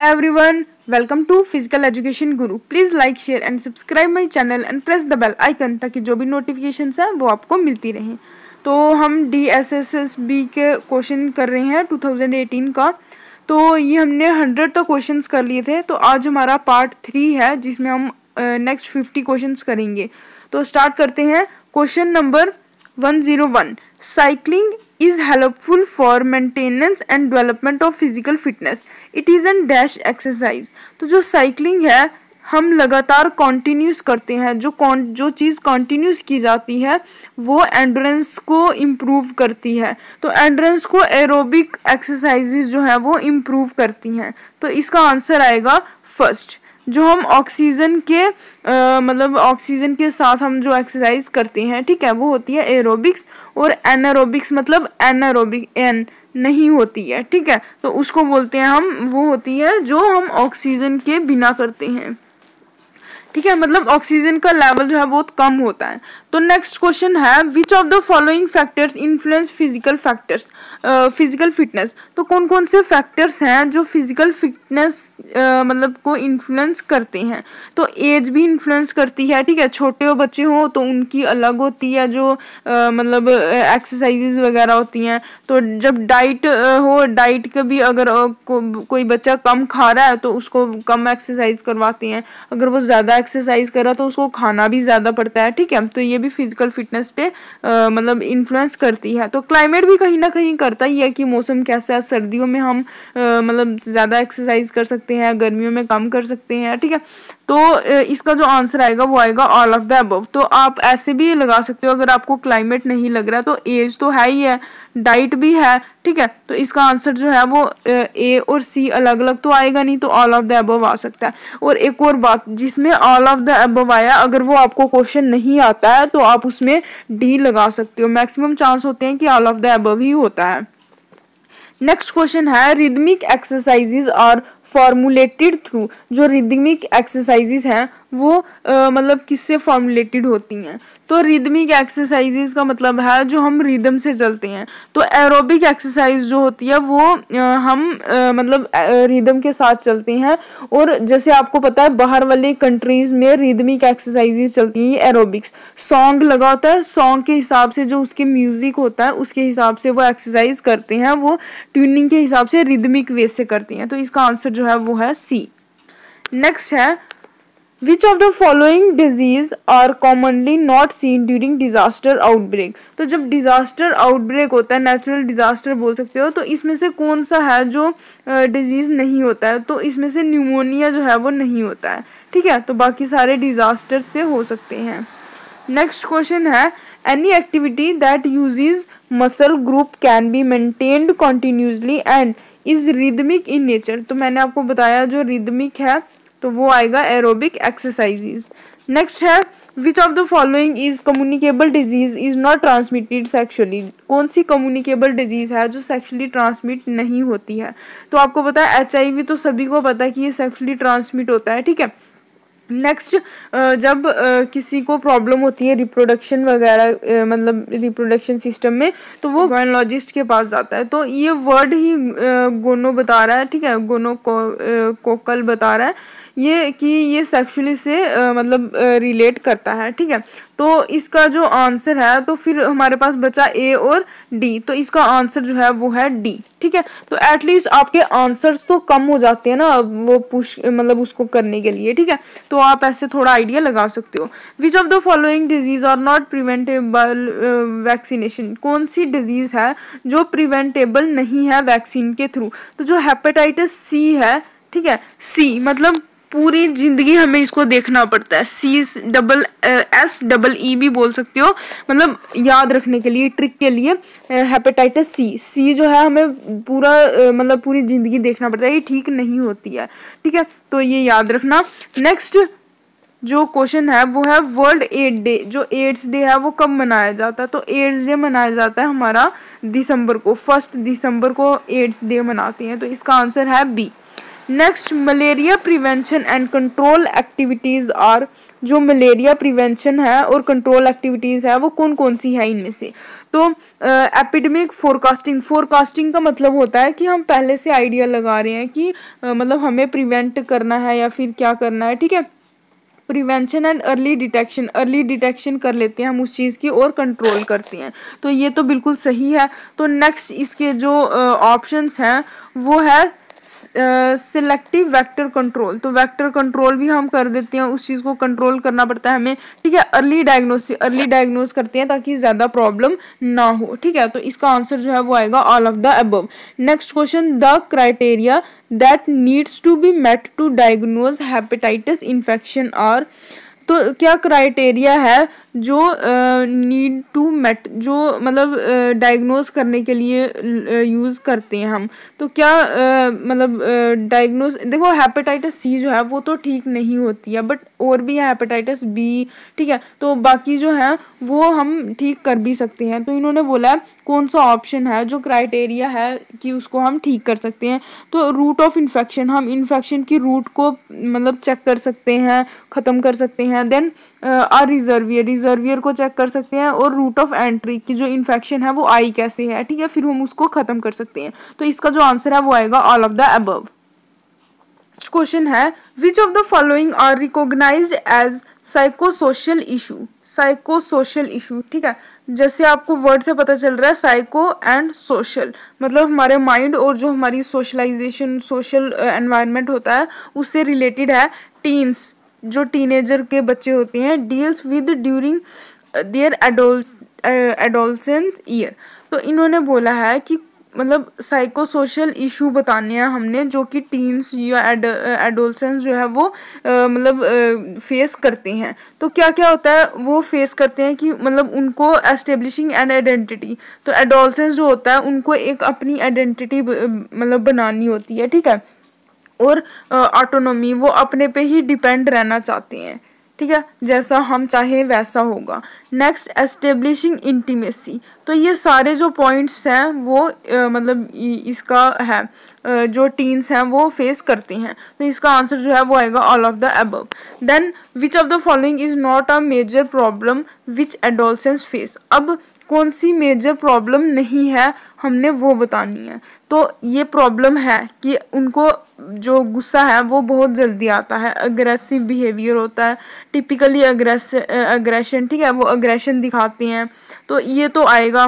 Everyone, welcome to Physical Education Guru. Please like, share and subscribe my channel and press the bell icon ताकि जो भी notifications हैं वो आपको मिलती रहें। तो हम DSSSB के क्वेश्चन कर रहे हैं 2018 का। तो ये हमने 100 तक क्वेश्चंस कर लिए थे। तो आज हमारा पार्ट 3 है जिसमें हम नेक्स्ट 50 क्वेश्चंस करेंगे। तो स्टार्ट करते हैं। Question number 101, cycling is helpful for maintenance and development of physical fitness. It is an dash exercise. तो जो साइकिलिंग है हम लगातार कॉन्टिन्यूस करते हैं। जो चीज़ कॉन्टिन्यूस की जाती है वो एंड्योरेंस को इम्प्रूव करती है। तो एंड्योरेंस को एरोबिक एक्सरसाइजेज जो है वो इम्प्रूव करती हैं। तो इसका आंसर आएगा फर्स्ट। जो हम ऑक्सीजन के ऑक्सीजन के साथ हम जो एक्सरसाइज करते हैं, ठीक है, वो होती है एरोबिक्स। और एनारोबिक्स मतलब एनारोबिक एन नहीं होती है, ठीक है, तो उसको बोलते हैं हम, वो होती है जो हम ऑक्सीजन के बिना करते हैं, ठीक है, मतलब ऑक्सीजन का लेवल जो है बहुत कम होता है। तो नेक्स्ट क्वेश्चन है, which of the following factors influence physical fitness. तो कौन कौन से फैक्टर्स हैं जो फिजिकल फिटनेस को इन्फ्लुएंस करते हैं। तो एज भी इन्फ्लुएंस करती है, ठीक है, छोटे बच्चे हों तो उनकी अलग होती है जो एक्सरसाइजेज वगैरह होती हैं। तो जब डाइट हो, डाइट का भी अगर कोई बच्चा कम खा रहा है तो उसको कम एक्सरसाइज करवाते हैं। अगर वो ज़्यादा एक्सरसाइज कर रहा तो उसको खाना भी ज़्यादा पड़ता है, ठीक है। तो ये भी फिजिकल फिटनेस पे इन्फ्लुएंस करती है। तो क्लाइमेट भी कहीं ना कहीं करता ही है कि मौसम कैसा है। सर्दियों में हम ज़्यादा एक्सरसाइज कर सकते हैं, गर्मियों में कम कर सकते हैं, ठीक है। तो इसका जो आंसर आएगा वो आएगा ऑल ऑफ द अबव। तो आप ऐसे भी लगा सकते हो, अगर आपको क्लाइमेट नहीं लग रहा तो एज तो है ही है, डाइट भी है, ठीक है। तो इसका आंसर जो है वो ए और सी अलग अलग तो आएगा नहीं, तो ऑल ऑफ द अबव आ सकता है। और एक और बात, जिसमें ऑल ऑफ द अबव आया, अगर वो आपको क्वेश्चन नहीं आता है तो आप उसमें डी लगा सकते हो। मैक्सिमम चांस होते हैं कि ऑल ऑफ द अबव ही होता है। नेक्स्ट क्वेश्चन है, rhythmic exercises are formulated through. जो रिदमिक एक्सरसाइजेज हैं वो किससे फॉर्मुलेटेड होती हैं। तो रिदमिक एक्सरसाइजेज का मतलब है जो हम रिदम से चलते हैं। तो एरोबिक एक्सरसाइज जो होती है वो हम रिदम के साथ चलते हैं। और जैसे आपको पता है बाहर वाले कंट्रीज में रिदमिक एक्सरसाइजेज चलती हैं, एरोबिक्स। सॉन्ग लगा होता है, सॉन्ग के हिसाब से जो उसके म्यूजिक होता है उसके हिसाब से वो एक्सरसाइज करते हैं, वो ट्यूनिंग के हिसाब से रिदमिक वे से करते हैं। तो इसका आंसर जो है वो है सी। नेक्स्ट है, Which of the following disease are commonly not seen during disaster outbreak। तो जब डिजास्टर आउटब्रेक होता है, नेचुरल डिजास्टर बोल सकते हो, तो इसमें से कौन सा है जो डिजीज नहीं होता है। तो इसमें से न्यूमोनिया जो है वो नहीं होता है, ठीक है। तो बाकी सारे डिजास्टर से हो सकते हैं। नेक्स्ट क्वेश्चन है, any activity that uses muscle group can be maintained continuously and is rhythmic in nature. तो मैंने आपको बताया जो रिदमिक है तो वो आएगा एरोबिक एक्सरसाइजेज। नेक्स्ट है, which of the following is communicable disease is not transmitted sexually. कौन सी कम्युनिकेबल डिजीज है जो सेक्सुअली ट्रांसमिट नहीं होती है। तो आपको पता है HIV तो सभी को पता है कि ये सेक्सुअली ट्रांसमिट होता है, ठीक है। नेक्स्ट, जब किसी को प्रॉब्लम होती है रिप्रोडक्शन वगैरह रिप्रोडक्शन सिस्टम में, तो वो गायनोलॉजिस्ट के पास जाता है। तो ये वर्ड ही गोनो बता रहा है, ठीक है, गोनो कोकल बता रहा है ये कि ये सेक्सुअली से रिलेट करता है, ठीक है। तो इसका जो आंसर है, तो फिर हमारे पास बचा ए और डी। तो इसका आंसर जो है वो है डी, ठीक है। तो एटलीस्ट आपके आंसर्स तो कम हो जाते हैं ना वो पुश उसको करने के लिए, ठीक है। तो आप ऐसे थोड़ा आइडिया लगा सकते हो। Which of the following disease are not preventable vaccination. कौन सी डिजीज है जो प्रिवेंटेबल नहीं है वैक्सीन के थ्रू। तो जो हेपेटाइटिस सी है, ठीक है, सी पूरी जिंदगी हमें इसको देखना पड़ता है। CSEE भी बोल सकते हो, याद रखने के लिए, ट्रिक के लिए। हेपेटाइटिस सी जो है हमें पूरी जिंदगी देखना पड़ता है, ये ठीक नहीं होती है, ठीक है। तो ये याद रखना। नेक्स्ट जो क्वेश्चन है वो है वर्ल्ड एड्स डे। जो एड्स डे है वो कब मनाया जाता है। तो एड्स डे मनाया जाता है हमारा दिसंबर को, 1 दिसंबर को एड्स डे मनाते हैं। तो इसका आंसर है B. Next, malaria prevention and control activities are, जो मलेरिया प्रिवेंशन है और कंट्रोल एक्टिविटीज़ है वो कौन कौन सी है इनमें से। तो एपिडेमिक फोरकास्टिंग, फोरकास्टिंग का मतलब होता है कि हम पहले से आइडिया लगा रहे हैं कि मतलब हमें प्रिवेंट करना है या फिर क्या करना है, ठीक है। Prevention and early detection, early detection कर लेते हैं हम उस चीज़ की और कंट्रोल करते हैं, तो ये तो बिल्कुल सही है। तो नेक्स्ट इसके जो ऑप्शंस हैं वो है सिलेक्टिव वेक्टर कंट्रोल, तो वेक्टर कंट्रोल भी हम कर देते हैं, उस चीज़ को कंट्रोल करना पड़ता है हमें, ठीक है। अर्ली डायग्नोसिस, अर्ली डायग्नोस करते हैं ताकि ज़्यादा प्रॉब्लम ना हो, ठीक है। तो इसका आंसर जो है वो आएगा all of the above. Next question, the criteria that needs to be met to diagnose hepatitis infection are, तो क्या क्राइटेरिया है जो नीड टू मेट, जो मतलब डायग्नोज करने के लिए यूज़ करते हैं हम, तो क्या मतलब डायग्नोज, देखो हेपेटाइटिस सी जो है वो तो ठीक नहीं होती है, बट और भी है हेपेटाइटिस बी, ठीक है। तो बाकी जो है वो हम ठीक कर भी सकते हैं। तो इन्होंने बोला है कौन सा ऑप्शन है जो क्राइटेरिया है कि उसको हम ठीक कर सकते हैं। तो रूट ऑफ इन्फेक्शन, हम इन्फेक्शन की रूट को मतलब चेक कर सकते हैं, ख़त्म कर सकते हैं। देन आर रिजर्वियर, रिजर्वियर को चेक कर सकते हैं, और रूट ऑफ एंट्री की जो इन्फेक्शन है वो आई कैसे है, ठीक है, फिर हम उसको ख़त्म कर सकते हैं। तो इसका जो आंसर है वो आएगा all of the above. Question है, which of the following are recognised as psychosocial issue, psychosocial issue, ठीक है। जैसे आपको वर्ड से पता चल रहा है साइको एंड सोशल, मतलब हमारे माइंड और जो हमारी सोशलाइजेशन, सोशल एनवायरनमेंट होता है उससे रिलेटेड है। टीन्स, जो टीनेजर के बच्चे होते हैं, deals with during their adolescence year, तो इन्होंने बोला है कि मतलब साइकोसोशल इशू बताने हैं हमने जो कि टीन्स या एडोलसेंस जो है वो मतलब फेस करते हैं। तो क्या क्या होता है वो फेस करते हैं कि मतलब उनको एस्टेब्लिशिंग एन आइडेंटिटी, तो एडोलसेंस जो होता है उनको एक अपनी आइडेंटिटी मतलब बनानी होती है, ठीक है। और ऑटोनॉमी, वो अपने पे ही डिपेंड रहना चाहते हैं, ठीक है, जैसा हम चाहे वैसा होगा। नेक्स्ट, एस्टेब्लिशिंग इंटीमेसी, तो ये सारे जो पॉइंट्स हैं वो मतलब इसका है जो टीन्स हैं वो फेस करते हैं। तो इसका आंसर जो है वो आएगा all of the above. Then which of the following is not a major problem which adolescence face, अब कौन सी मेजर प्रॉब्लम नहीं है हमने वो बतानी है। तो ये प्रॉब्लम है कि उनको जो गुस्सा है वो बहुत जल्दी आता है, अग्रेसिव बिहेवियर होता है, टिपिकली अग्रेशन, ठीक है, वो अग्रेशन दिखाते हैं, तो ये तो आएगा।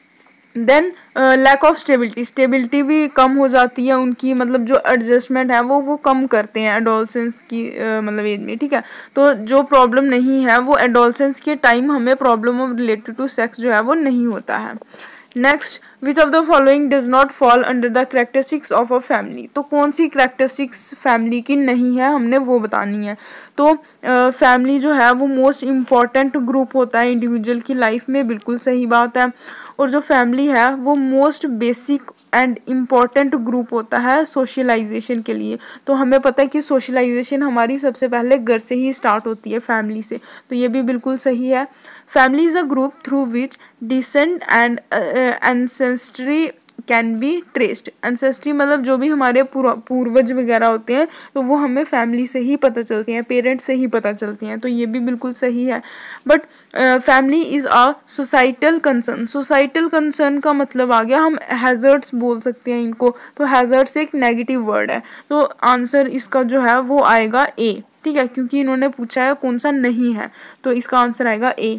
Then lack of stability, stability भी कम हो जाती है उनकी, मतलब जो एडजस्टमेंट है वो कम करते हैं एडोलसेंस की मतलब एज में, ठीक है। तो जो प्रॉब्लम नहीं है वो एडोलसेंस के टाइम हमें problem of related to sex जो है वो नहीं होता है। Next, which of the following does not fall under the characteristics of a family, तो कौन सी करेक्टरिस्टिक्स फैमिली की नहीं है हमने वो बतानी है। तो फैमिली जो है वो मोस्ट इम्पॉर्टेंट ग्रुप होता है इंडिविजुअल की लाइफ में, बिल्कुल सही बात है। और जो फैमिली है वो most basic and important group होता है सोशलाइजेशन के लिए। तो हमें पता है कि सोशलाइजेशन हमारी सबसे पहले घर से ही स्टार्ट होती है, फैमिली से, तो ये भी बिल्कुल सही है। Family is a group through which descent and ancestry can be traced, ancestry मतलब जो भी हमारे पूर्वज वगैरह होते हैं तो वो हमें फैमिली से ही पता चलते हैं, पेरेंट्स से ही पता चलती हैं, तो ये भी बिल्कुल सही है। But family is a societal concern, societal concern का मतलब आ गया, हम हैज़र्ड्स बोल सकते हैं इनको, तो हैज़र्ड्स एक नेगेटिव वर्ड है, तो आंसर इसका जो है वो आएगा ए, ठीक है, क्योंकि इन्होंने पूछा है कौन सा नहीं है, तो इसका आंसर आएगा A.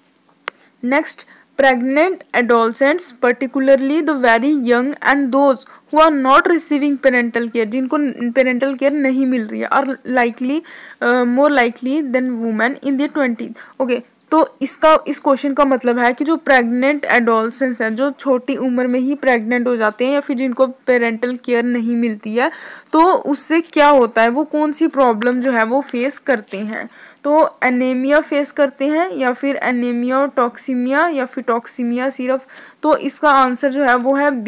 Next, pregnant adolescents particularly the very young and those who are not receiving parental care, जिनको parental care नहीं मिल रही है, are likely more likely than women in their 20s। okay, तो इसका इस क्वेश्चन का मतलब है कि जो प्रेग्नेंट एडोलसेंस हैं, जो छोटी उम्र में ही प्रेग्नेंट हो जाते हैं या फिर जिनको पेरेंटल केयर नहीं मिलती है, तो उससे क्या होता है, वो कौन सी प्रॉब्लम जो है वो फेस करते हैं। तो एनीमिया फेस करते हैं या फिर एनीमिया टॉक्सीमिया या फिर टॉक्सीमिया सिर्फ, तो इसका आंसर जो है वो है बी,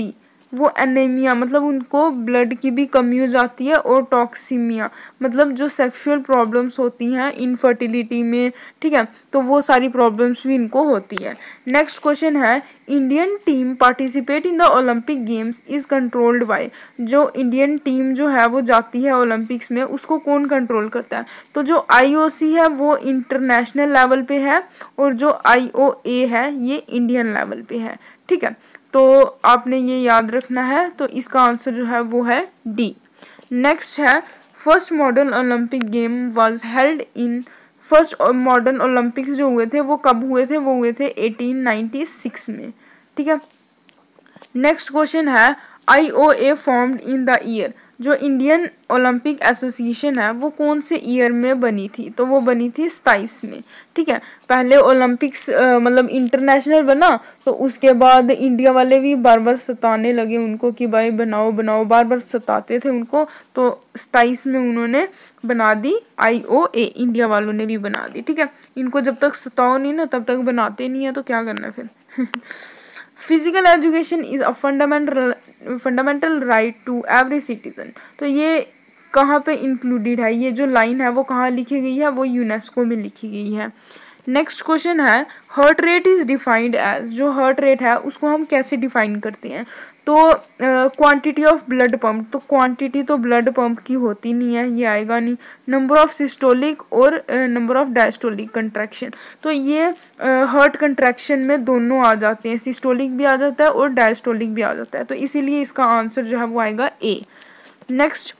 वो एनीमिया मतलब उनको ब्लड की भी कमी हो जाती है, और टॉक्सीमिया मतलब जो सेक्सुअल प्रॉब्लम्स होती हैं इनफर्टिलिटी में, ठीक है, तो वो सारी प्रॉब्लम्स भी इनको होती है। नेक्स्ट क्वेश्चन है, Indian team participate in the Olympic games is controlled by. जो इंडियन टीम जो है वो जाती है ओलंपिक्स में, उसको कौन कंट्रोल करता है? तो जो आईओसी है वो इंटरनेशनल लेवल पे है, और जो आईओए है ये इंडियन लेवल पे है, ठीक है। तो आपने ये याद रखना है, तो इसका आंसर जो है वो है डी। नेक्स्ट है, first modern Olympic game was held in. First modern Olympics जो हुए थे वो कब हुए थे? वो हुए थे 1896 में, ठीक है। नेक्स्ट क्वेश्चन है, IOA formed in the year. जो इंडियन ओलंपिक एसोसिएशन है वो कौन से ईयर में बनी थी? तो वो बनी थी 27 में, ठीक है। पहले ओलंपिक्स मतलब इंटरनेशनल बना, तो उसके बाद इंडिया वाले भी बार बार सताने लगे उनको कि भाई बनाओ बनाओ, बार बार सताते थे उनको, तो 27 में उन्होंने बना दी आईओए, इंडिया वालों ने भी बना दी, ठीक है। इनको जब तक सताओ नहीं ना तब तक बनाते नहीं है, तो क्या करना फिर। Physical education is a fundamental right to every citizen. तो ये कहाँ पे इंक्लूडेड है? ये जो लाइन है वो कहाँ लिखी गई है? वो यूनेस्को में लिखी गई है। नेक्स्ट क्वेश्चन है, heart rate is defined as. जो हार्ट रेट है उसको हम कैसे डिफाइन करते हैं? तो क्वांटिटी ऑफ ब्लड पंप। तो क्वांटिटी तो ब्लड पंप की होती नहीं है, ये आएगा नहीं। नंबर ऑफ सिस्टोलिक और नंबर ऑफ डायस्टोलिक कंट्रैक्शन। तो ये हार्ट कंट्रैक्शन में दोनों आ जाते हैं, सिस्टोलिक भी आ जाता है और डायस्टोलिक भी आ जाता है, तो इसीलिए इसका आंसर जो है वो आएगा ए। नेक्स्ट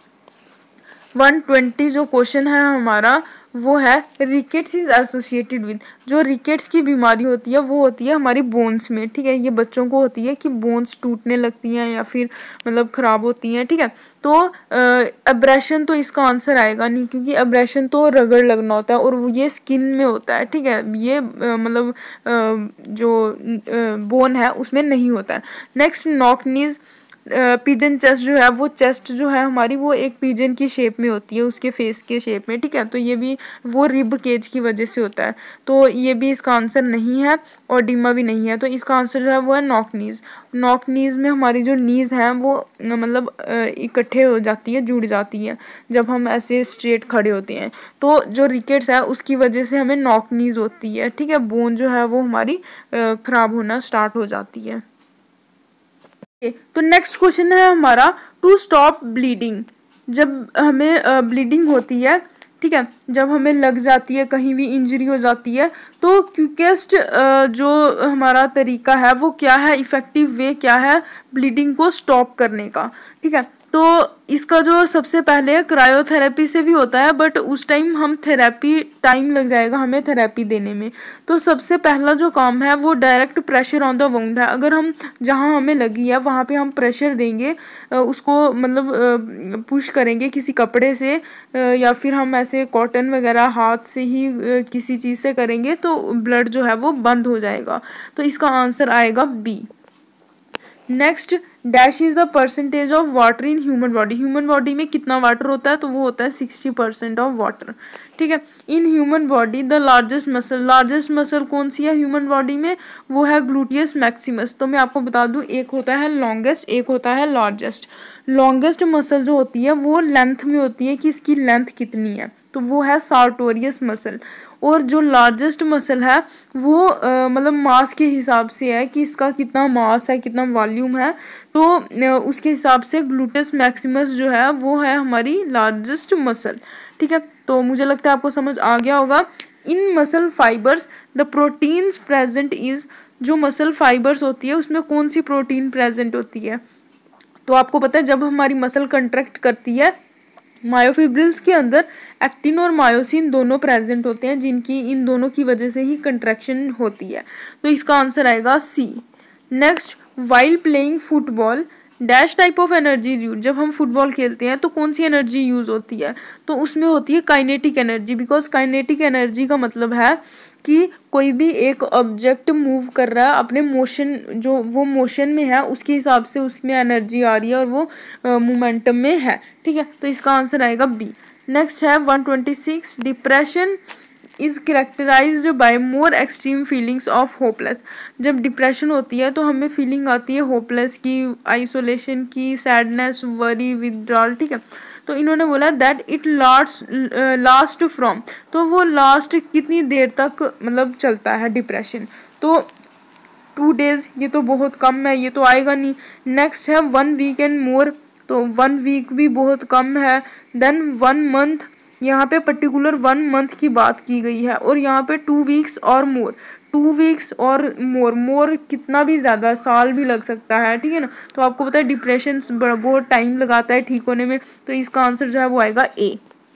120 जो क्वेश्चन है हमारा वो है, रिकेट्स इज एसोसिएटेड विद। जो रिकेट्स की बीमारी होती है वो होती है हमारी बोन्स में, ठीक है। ये बच्चों को होती है कि बोन्स टूटने लगती हैं या फिर मतलब ख़राब होती हैं, ठीक है। तो एब्रेशन तो इसका आंसर आएगा नहीं, क्योंकि एब्रेशन तो रगड़ लगना होता है और वो ये स्किन में होता है, ठीक है। ये मतलब जो बोन है उसमें नहीं होता है। नेक्स्ट नॉकनीज। पिजन चेस्ट जो है वो चेस्ट जो है हमारी वो एक पिजन की शेप में होती है, उसके फेस के शेप में, ठीक है। तो ये भी वो रिब केज की वजह से होता है, तो ये भी इसका आंसर नहीं है, और डीमा भी नहीं है। तो इसका आंसर जो है वो है नॉकनीज। नॉकनीज में हमारी जो नीज हैं वो मतलब इकट्ठे हो जाती है, जुड़ जाती है जब हम ऐसे स्ट्रेट खड़े होते हैं। तो जो रिकेट्स है उसकी वजह से हमें नॉकनीज होती है, ठीक है। बोन जो है वो हमारी ख़राब होना स्टार्ट हो जाती है। तो नेक्स्ट क्वेश्चन है हमारा, टू स्टॉप ब्लीडिंग। जब हमें ब्लीडिंग होती है, ठीक है, जब हमें लग जाती है, कहीं भी इंजरी हो जाती है, तो क्विकेस्ट जो हमारा तरीका है वो क्या है, इफ़ेक्टिव वे क्या है ब्लीडिंग को स्टॉप करने का, ठीक है। तो इसका जो सबसे पहले क्रायोथेरेपी से भी होता है, बट उस टाइम हम थेरेपी टाइम लग जाएगा हमें थेरेपी देने में। तो सबसे पहला जो काम है वो direct pressure on the wound है। अगर हम जहाँ हमें लगी है वहाँ पे हम प्रेशर देंगे, उसको मतलब पुश करेंगे किसी कपड़े से, या फिर हम ऐसे कॉटन वगैरह हाथ से ही किसी चीज़ से करेंगे, तो ब्लड जो है वो बंद हो जाएगा। तो इसका आंसर आएगा B. Next, dash is the percentage of water in human body. Human body में कितना वाटर होता है? तो वो होता है 60% ऑफ वाटर, ठीक है। In human body the largest muscle. Largest muscle कौन सी है ह्यूमन बॉडी में? वो है ग्लूटियस मैक्सिमस। तो मैं आपको बता दूं, एक होता है लॉन्गेस्ट, एक होता है लार्जेस्ट। लॉन्गेस्ट मसल जो होती है वो लेंथ में होती है कि इसकी लेंथ कितनी है, तो वो है सार्टोरियस मसल। और जो लार्जेस्ट मसल है वो मतलब मास के हिसाब से है कि इसका कितना मास है, कितना वॉल्यूम है, तो उसके हिसाब से ग्लूटस मैक्सिमस जो है वो है हमारी लार्जेस्ट मसल, ठीक है। तो मुझे लगता है आपको समझ आ गया होगा। In muscle fibres the proteins present is. जो मसल फाइबर्स होती है उसमें कौन सी प्रोटीन प्रेजेंट होती है? तो आपको पता है जब हमारी मसल कंट्रैक्ट करती है, मायोफिब्रिल्स के अंदर एक्टिन और मायोसिन दोनों प्रेजेंट होते हैं, जिनकी इन दोनों की वजह से ही कंट्रैक्शन होती है। तो इसका आंसर आएगा C. Next, while playing football dash type of energy use. जब हम फुटबॉल खेलते हैं तो कौन सी एनर्जी यूज़ होती है? तो उसमें होती है kinetic energy, because kinetic energy का मतलब है कि कोई भी एक ऑब्जेक्ट मूव कर रहा है अपने मोशन, जो वो मोशन में है उसके हिसाब से उसमें एनर्जी आ रही है और वो मोमेंटम में है, ठीक है। तो इसका आंसर आएगा बी। नेक्स्ट है 126, depression is characterised by more extreme feelings of hopeless. जब डिप्रेशन होती है तो हमें फीलिंग आती है होपलेस की, आइसोलेशन की, सैडनेस, वरी, विथड्रॉल, ठीक है। तो इन्होंने बोला दैट इट लास्ट फ्रॉम, तो वो लास्ट कितनी देर तक मतलब चलता है डिप्रेशन, तो 2 days, ये तो बहुत कम है, ये तो आएगा नहीं। नेक्स्ट है 1 week एंड मोर, तो 1 week भी बहुत कम है। देन 1 month, यहाँ पे पर्टिकुलर 1 month की बात की गई है, और यहाँ पे 2 weeks और मोर, 2 weeks और मोर कितना भी ज़्यादा, साल भी लग सकता है, ठीक है ना। तो आपको पता है डिप्रेशन बहुत टाइम लगाता है ठीक होने में, तो इसका आंसर जो है वो आएगा ए।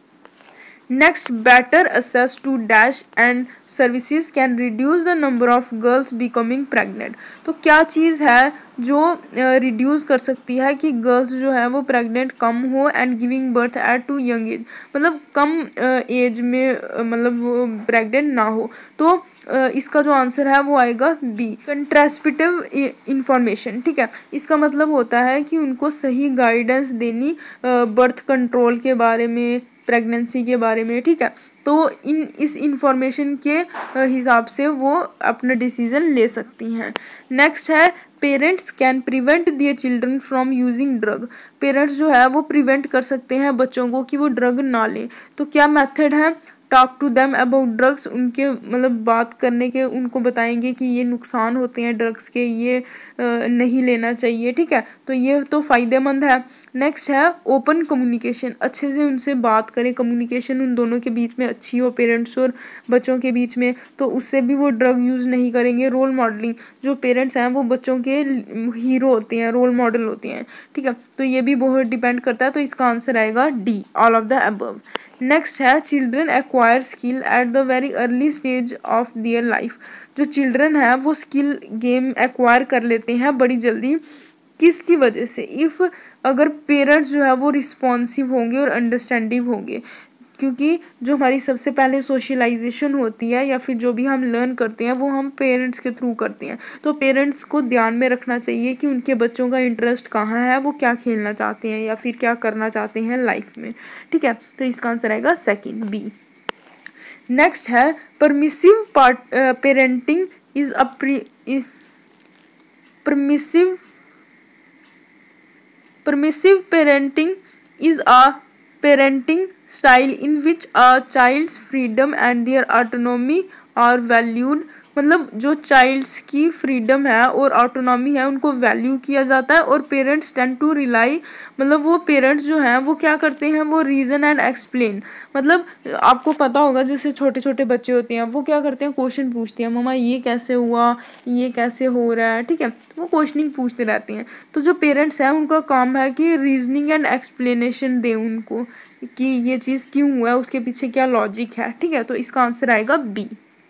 Next, better access to dash and services can reduce the number of girls becoming pregnant। तो क्या चीज़ है जो रिड्यूस कर सकती है कि गर्ल्स जो है वो प्रेग्नेंट कम हो and giving birth at too young age, मतलब कम एज में मतलब वो प्रेग्नेंट ना हो। तो इसका जो आंसर है वो आएगा बी, कंट्रासेप्टिव इंफॉर्मेशन, ठीक है। इसका मतलब होता है कि उनको सही गाइडेंस देनी बर्थ कंट्रोल के बारे में, प्रेगनेंसी के बारे में, ठीक है। तो इस इंफॉर्मेशन के हिसाब से वो अपना डिसीजन ले सकती हैं। नेक्स्ट है parents can prevent their children from using drug. Parents जो है वो प्रिवेंट कर सकते हैं बच्चों को कि वो ड्रग ना लें। तो क्या मेथड है, talk to them about drugs, उनके मतलब बात करने के, उनको बताएंगे कि ये नुकसान होते हैं ड्रग्स के, ये नहीं लेना चाहिए, ठीक है। तो ये तो फ़ायदेमंद है। नेक्स्ट है ओपन कम्युनिकेशन, अच्छे से उनसे बात करें, कम्युनिकेशन उन दोनों के बीच में अच्छी हो, पेरेंट्स और बच्चों के बीच में, तो उससे भी वो ड्रग यूज़ नहीं करेंगे। रोल मॉडलिंग, जो पेरेंट्स हैं वो बच्चों के हीरो होते हैं, रोल मॉडल होते हैं, ठीक है। तो ये भी बहुत डिपेंड करता है, तो इसका आंसर आएगा D, all of the above. Next है children acquire skill at the very early stage of their life. जो चिल्ड्रन है वो स्किल गेम एक्वायर कर लेते हैं बड़ी जल्दी, किसकी वजह से, इफ़ अगर पेरेंट्स जो है वो रिस्पॉन्सिव होंगे और अंडरस्टैंडिंग होंगे, क्योंकि जो हमारी सबसे पहले सोशलाइजेशन होती है या फिर जो भी हम लर्न करते हैं वो हम पेरेंट्स के थ्रू करते हैं। तो पेरेंट्स को ध्यान में रखना चाहिए कि उनके बच्चों का इंटरेस्ट कहाँ है, वो क्या खेलना चाहते हैं या फिर क्या करना चाहते हैं लाइफ में, ठीक है। तो इसका आंसर आएगा सेकंड, बी। नेक्स्ट है permissive parenting is a permissive parenting is a parenting style in which a child's freedom and their autonomy are valued। मतलब जो चाइल्ड्स की फ्रीडम है और ऑटोनॉमी है उनको वैल्यू किया जाता है, और पेरेंट्स टेंड टू रिलाई, मतलब वो पेरेंट्स जो हैं वो क्या करते हैं, वो रीज़न एंड एक्सप्लेन। मतलब आपको पता होगा जैसे छोटे छोटे बच्चे होते हैं वो क्या करते हैं, क्वेश्चन पूछते हैं, मम्मा ये कैसे हुआ, ये कैसे हो रहा है, ठीक है। वो क्वेश्चनिंग पूछते रहते हैं। तो जो पेरेंट्स हैं उनका काम है कि रीजनिंग एंड एक्सप्लेनेशन दें उनको कि ये चीज़ क्यों हुआ है, उसके पीछे क्या लॉजिक है, ठीक है। तो इसका आंसर आएगा बी।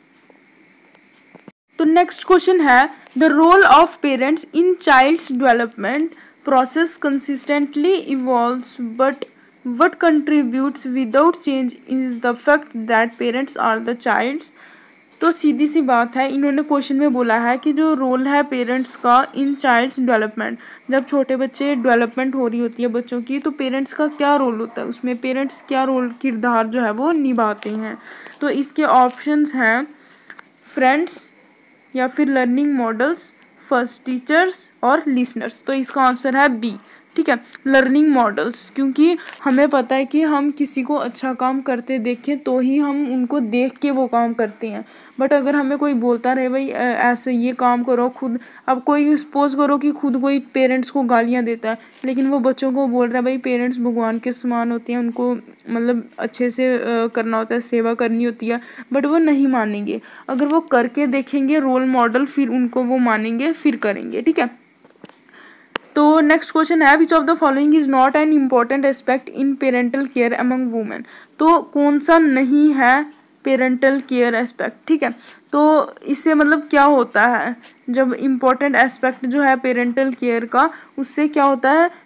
तो नेक्स्ट क्वेश्चन है the role of parents in child's development process consistently evolves but what contributes without change is the fact that parents are the childs। तो सीधी सी बात है, इन्होंने क्वेश्चन में बोला है कि जो रोल है पेरेंट्स का इन चाइल्ड्स डेवलपमेंट, जब छोटे बच्चे डेवलपमेंट हो रही होती है बच्चों की, तो पेरेंट्स का क्या रोल होता है, उसमें पेरेंट्स क्या रोल किरदार जो है वो निभाते हैं। तो इसके ऑप्शंस हैं फ्रेंड्स या फिर लर्निंग मॉडल्स, फर्स्ट टीचर्स और लिसनर्स। तो इसका आंसर है बी, ठीक है, लर्निंग मॉडल्स। क्योंकि हमें पता है कि हम किसी को अच्छा काम करते देखें तो ही हम उनको देख के वो काम करते हैं। बट अगर हमें कोई बोलता रहे भाई ऐसे ये काम करो खुद, अब कोई सपोज करो कि खुद कोई पेरेंट्स को गालियां देता है लेकिन वो बच्चों को बोल रहा है भाई पेरेंट्स भगवान के समान होते हैं, उनको मतलब अच्छे से करना होता है, सेवा करनी होती है, बट वो नहीं मानेंगे। अगर वो करके देखेंगे रोल मॉडल, फिर उनको वो मानेंगे, फिर करेंगे, ठीक है। तो नेक्स्ट क्वेश्चन है which of the following is not an important aspect in parental care among women. तो कौन सा नहीं है पेरेंटल केयर एस्पेक्ट, ठीक है। तो इससे मतलब क्या होता है, जब इम्पोर्टेंट एस्पेक्ट जो है पेरेंटल केयर का, उससे क्या होता है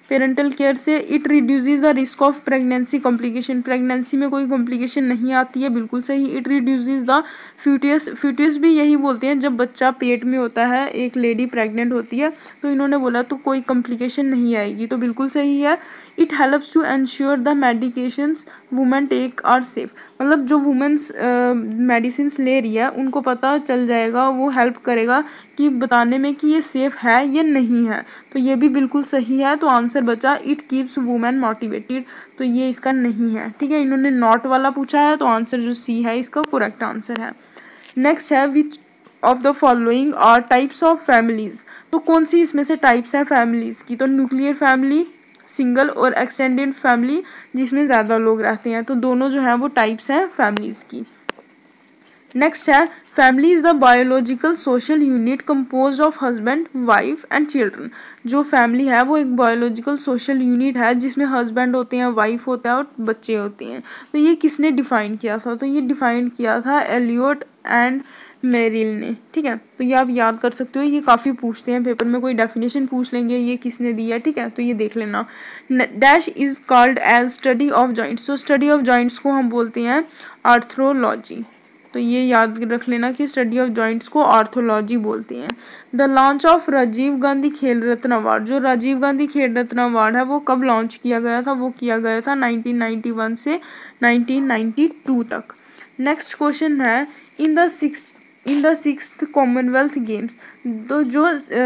पेरेंटल केयर से it reduces the risk of pregnancy complication, pregnancy में कोई कॉम्प्लिकेशन नहीं आती है, बिल्कुल सही। It reduces the foetus, foetus भी यही बोलते हैं जब बच्चा पेट में होता है, एक लेडी प्रेग्नेंट होती है तो इन्होंने बोला तो कोई कॉम्प्लिकेशन नहीं आएगी, तो बिल्कुल सही है। It helps to ensure the medications women take are safe, मतलब जो वुमेन्स मेडिसिन ले रही है उनको पता चल जाएगा, वो हेल्प करेगा कि बताने में कि ये सेफ है या नहीं है, तो ये भी बिल्कुल सही है। तो आंसर बचा इट कीप्स वुमेन मोटिवेटेड, तो ये इसका नहीं है, ठीक है। इन्होंने नॉट वाला पूछा है तो आंसर जो सी है इसका करेक्ट आंसर है। नेक्स्ट है which of the following are types of families, तो कौन सी इसमें से टाइप्स है फैमिलीज की, तो न्यूक्लियर फैमिली, सिंगल और एक्सटेंडेड फैमिली जिसमें ज़्यादा लोग रहते हैं, तो दोनों जो है वो टाइप्स हैं फैमिलीज की। नेक्स्ट है family is the biological social unit composed of husband wife and children, जो फैमिली है वो एक बायोलॉजिकल सोशल यूनिट है जिसमें हस्बैंड होते हैं, वाइफ होता है और बच्चे होते हैं। तो ये किसने डिफाइन किया था, तो ये डिफाइन किया था एलियट एंड मेरिल ने, ठीक है। तो ये आप याद कर सकते हो, ये काफ़ी पूछते हैं पेपर में, कोई डेफिनेशन पूछ लेंगे ये किसने दी है, ठीक है, तो ये देख लेना। Dash is called as study of joints, तो स्टडी ऑफ जॉइंट्स को हम बोलते हैं आर्थ्रोलॉजी, तो ये याद रख लेना कि स्टडी ऑफ जॉइंट्स को आर्थोलॉजी बोलते हैं। The launch of Rajiv Gandhi Khel Ratna award, जो राजीव गांधी खेल रत्न अवार्ड है वो कब लॉन्च किया गया था, वो किया गया था 1991 से 1992 तक। नेक्स्ट क्वेश्चन है in the sixth Commonwealth games, तो जो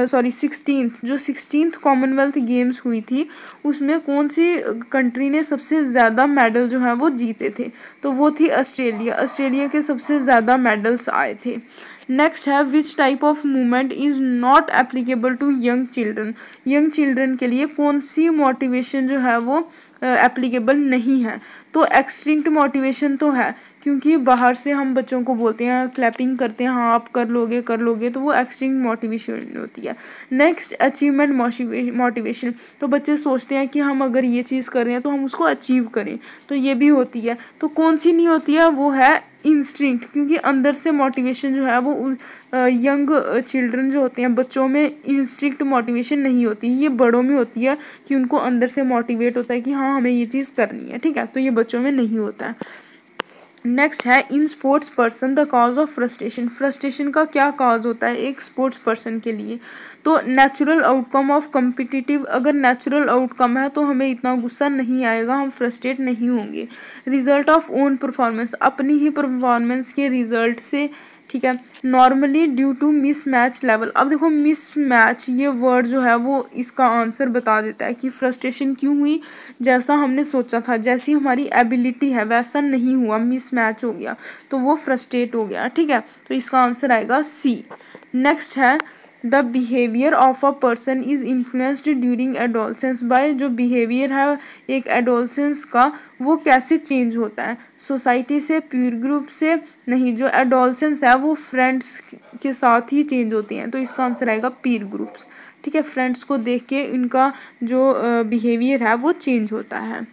सिक्सटीन्थ कॉमनवेल्थ गेम्स हुई थी उसमें कौन सी कंट्री ने सबसे ज़्यादा मेडल जो है वो जीते थे, तो वो थी ऑस्ट्रेलिया, ऑस्ट्रेलिया के सबसे ज़्यादा मेडल्स आए थे। नेक्स्ट है which type of movement is not applicable to young children, young children के लिए कौन सी मोटिवेशन जो है वो एप्लीकेबल नहीं है, तो एक्सटिंक्ट मोटिवेशन तो है, क्योंकि बाहर से हम बच्चों को बोलते हैं, क्लैपिंग करते हैं, हाँ आप कर लोगे, तो वो एक्सटिंक्ट मोटिवेशन होती है। नेक्स्ट अचीवमेंट मोटिवेशन, तो बच्चे सोचते हैं कि हम अगर ये चीज़ कर रहे हैं तो हम उसको अचीव करें, तो ये भी होती है। तो कौन सी नहीं होती है, वो है इंस्टिंक्ट, क्योंकि अंदर से मोटिवेशन जो है वो यंग चिल्ड्रन जो होते हैं बच्चों में इंस्टिंक्ट मोटिवेशन नहीं होती, ये बड़ों में होती है कि उनको अंदर से मोटिवेट होता है कि हाँ हमें ये चीज़ करनी है, ठीक है, तो ये बच्चों में नहीं होता है। नेक्स्ट है in sports person the cause of frustration, frustration का क्या कॉज होता है एक स्पोर्ट्स पर्सन के लिए, तो नेचुरल आउटकम ऑफ कम्पिटिटिव, अगर नेचुरल आउटकम है तो हमें इतना गुस्सा नहीं आएगा, हम फ्रस्ट्रेट नहीं होंगे। रिजल्ट ऑफ ओन परफॉर्मेंस, अपनी ही परफॉर्मेंस के रिजल्ट से, ठीक है। Normally due to mismatch level, अब देखो मिस मैच ये वर्ड जो है वो इसका आंसर बता देता है कि फ्रस्ट्रेशन क्यों हुई, जैसा हमने सोचा था, जैसी हमारी एबिलिटी है वैसा नहीं हुआ, मिस मैच हो गया, तो वो फ्रस्ट्रेट हो गया, ठीक है, तो इसका आंसर आएगा सी। नेक्स्ट है the behaviour of a person is influenced during adolescence by, जो बिहेवियर है एक एडोलसेंस का वो कैसे चेंज होता है, सोसाइटी से, पीयर ग्रुप से नहीं, जो एडोलसेंस है वो फ्रेंड्स के साथ ही चेंज होते हैं, तो इसका आंसर आएगा पीयर ग्रुप्स, ठीक है, फ्रेंड्स को देख के इनका जो बिहेवियर है वो चेंज होता है।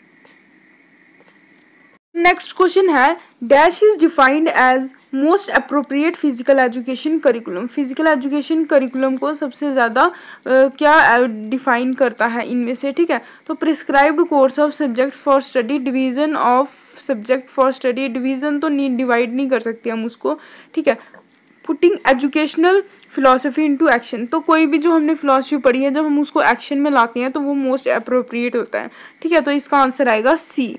नेक्स्ट क्वेश्चन है dash is defined as most appropriate physical education curriculum, physical education curriculum को सबसे ज़्यादा क्या डिफाइन करता है इनमें से, ठीक है, तो prescribed course of subject for study, division of subject for study, division तो डिवाइड नहीं कर सकते हम उसको, ठीक है। Putting educational philosophy into action, तो कोई भी जो हमने फिलोसफी पढ़ी है जब हम उसको एक्शन में लाते हैं तो वो मोस्ट अप्रोप्रिएट होता है, ठीक है, तो इसका आंसर आएगा सी।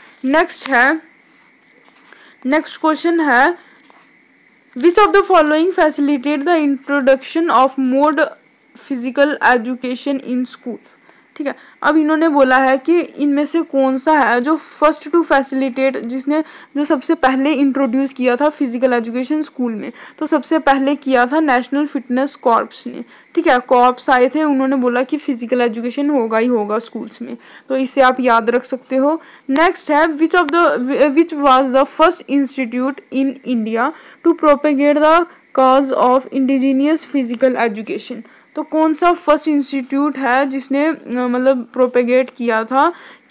नेक्स्ट क्वेश्चन है which of the following facilitate the introduction of mode physical education in school, ठीक है। अब इन्होंने बोला है कि इनमें से कौन सा है जो फर्स्ट टू फैसिलिटेट, जिसने जो सबसे पहले इंट्रोड्यूस किया था फिजिकल एजुकेशन स्कूल में, तो सबसे पहले किया था नेशनल फिटनेस कॉर्प्स ने, ठीक है, कॉर्प्स आए थे, उन्होंने बोला कि फिजिकल एजुकेशन होगा ही होगा स्कूल्स में, तो इसे आप याद रख सकते हो। नेक्स्ट है which was the first institute in India to propagate the cause of indigenous physical education, तो कौन सा फर्स्ट इंस्टीट्यूट है जिसने मतलब प्रोपेगेट किया था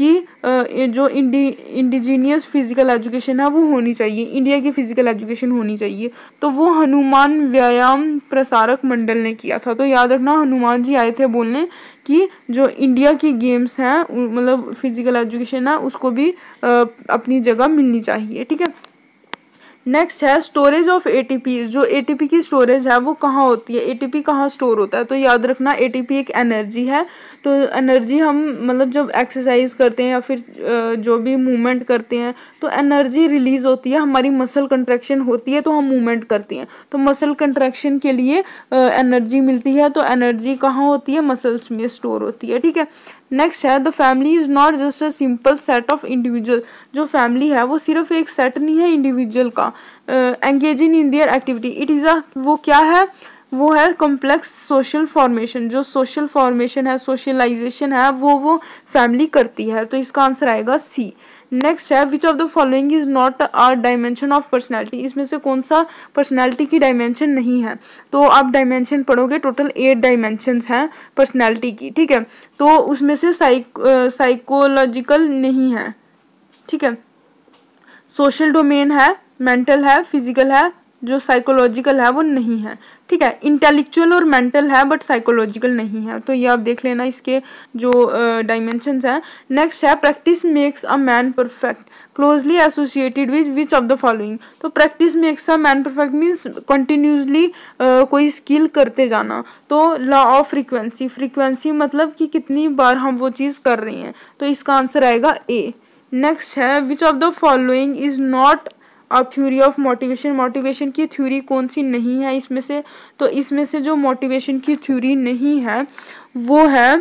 कि जो इंडिजीनियस फिजिकल एजुकेशन है वो होनी चाहिए, इंडिया की फिजिकल एजुकेशन होनी चाहिए, तो वो हनुमान व्यायाम प्रसारक मंडल ने किया था। तो याद रखना, हनुमान जी आए थे बोलने कि जो इंडिया की गेम्स हैं मतलब फिजिकल एजुकेशन है उसको भी अपनी जगह मिलनी चाहिए, ठीक है। नेक्स्ट है स्टोरेज ऑफ एटीपी। जो एटीपी की स्टोरेज है वो कहाँ होती है, एटीपी कहाँ स्टोर होता है, तो याद रखना एटीपी एक एनर्जी है। तो एनर्जी हम मतलब जब एक्सरसाइज करते हैं या फिर जो भी मूवमेंट करते हैं तो एनर्जी रिलीज होती है, हमारी मसल कंट्रैक्शन होती है तो हम मूवमेंट करते हैं, तो मसल कंट्रैक्शन के लिए एनर्जी मिलती है, तो एनर्जी कहाँ होती है, मसल्स में स्टोर होती है, ठीक है। नेक्स्ट है the family is not just a simple set of individual. जो फैमिली है वो सिर्फ एक सेट नहीं है इंडिविजुअल का। Engaging in their activity it is a, वो क्या है, वो है कॉम्प्लेक्स सोशल फॉर्मेशन। जो सोशल फॉर्मेशन है, सोशलाइजेशन है, वो फैमिली करती है, तो इसका आंसर आएगा सी। नेक्स्ट है which of the following is not a dimension of personality. इसमें से कौन सा पर्सनैलिटी की डायमेंशन नहीं है, तो आप डायमेंशन पढ़ोगे, टोटल 8 डायमेंशंस हैं पर्सनैलिटी की, ठीक है। तो उसमें से साइकोलॉजिकल नहीं है, ठीक है। सोशल डोमेन है, मेंटल है, फिजिकल है, जो साइकोलॉजिकल है वो नहीं है, ठीक है। इंटेलेक्चुअल और मेंटल है बट साइकोलॉजिकल नहीं है, तो ये आप देख लेना इसके जो डायमेंशंस हैं। नेक्स्ट है practice makes a man perfect, closely associated with which of the following. तो practice makes a man perfect means continuously कोई स्किल करते जाना। तो लॉ ऑफ फ्रीक्वेंसी, फ्रीक्वेंसी मतलब कि कितनी बार हम वो चीज़ कर रहे हैं, तो इसका आंसर आएगा ए। नेक्स्ट है which of the following is not a theory of motivation. Motivation की थ्योरी कौन सी नहीं है इसमें से, तो इसमें से जो मोटिवेशन की थ्योरी नहीं है वो है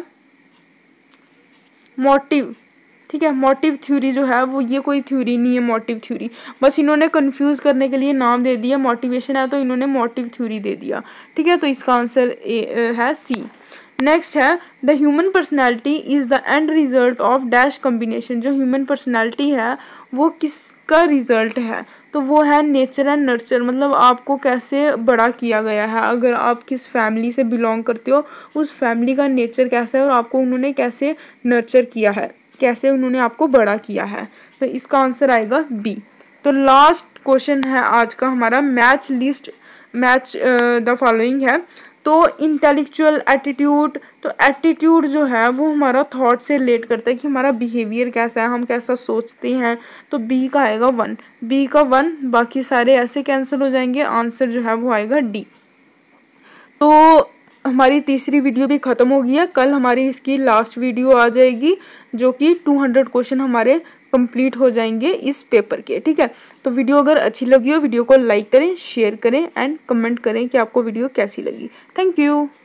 मोटिव, ठीक है। मोटिव थ्योरी जो है वो ये कोई थ्योरी नहीं है मोटिव थ्योरी, बस इन्होंने कंफ्यूज करने के लिए नाम दे दिया, मोटिवेशन है तो इन्होंने मोटिव थ्योरी दे दिया, ठीक है। तो इसका आंसर है सी। नेक्स्ट है the human personality is the end result of dash combination. जो ह्यूमन पर्सनैलिटी है वो किसका रिजल्ट है, तो वो है नेचर एंड नर्चर, मतलब आपको कैसे बड़ा किया गया है, अगर आप किस फैमिली से बिलोंग करते हो उस फैमिली का नेचर कैसा है और आपको उन्होंने कैसे नर्चर किया है, कैसे उन्होंने आपको बड़ा किया है, तो इसका आंसर आएगा बी। तो लास्ट क्वेश्चन है आज का हमारा, match list match the following है। तो इंटेलेक्चुअल एटीट्यूड, तो एटीट्यूड जो है वो हमारा थॉट से रिलेट करता है कि हमारा बिहेवियर कैसा है, हम कैसा सोचते हैं, तो बी का आएगा 1, बी का 1, बाकी सारे ऐसे कैंसिल हो जाएंगे, आंसर जो है वो आएगा डी। तो हमारी तीसरी वीडियो भी ख़त्म हो गई है, कल हमारी इसकी लास्ट वीडियो आ जाएगी जो कि 200 क्वेश्चन हमारे कंप्लीट हो जाएंगे इस पेपर के, ठीक है। तो वीडियो अगर अच्छी लगी हो वीडियो को लाइक करें, शेयर करें एंड कमेंट करें कि आपको वीडियो कैसी लगी। Thank you.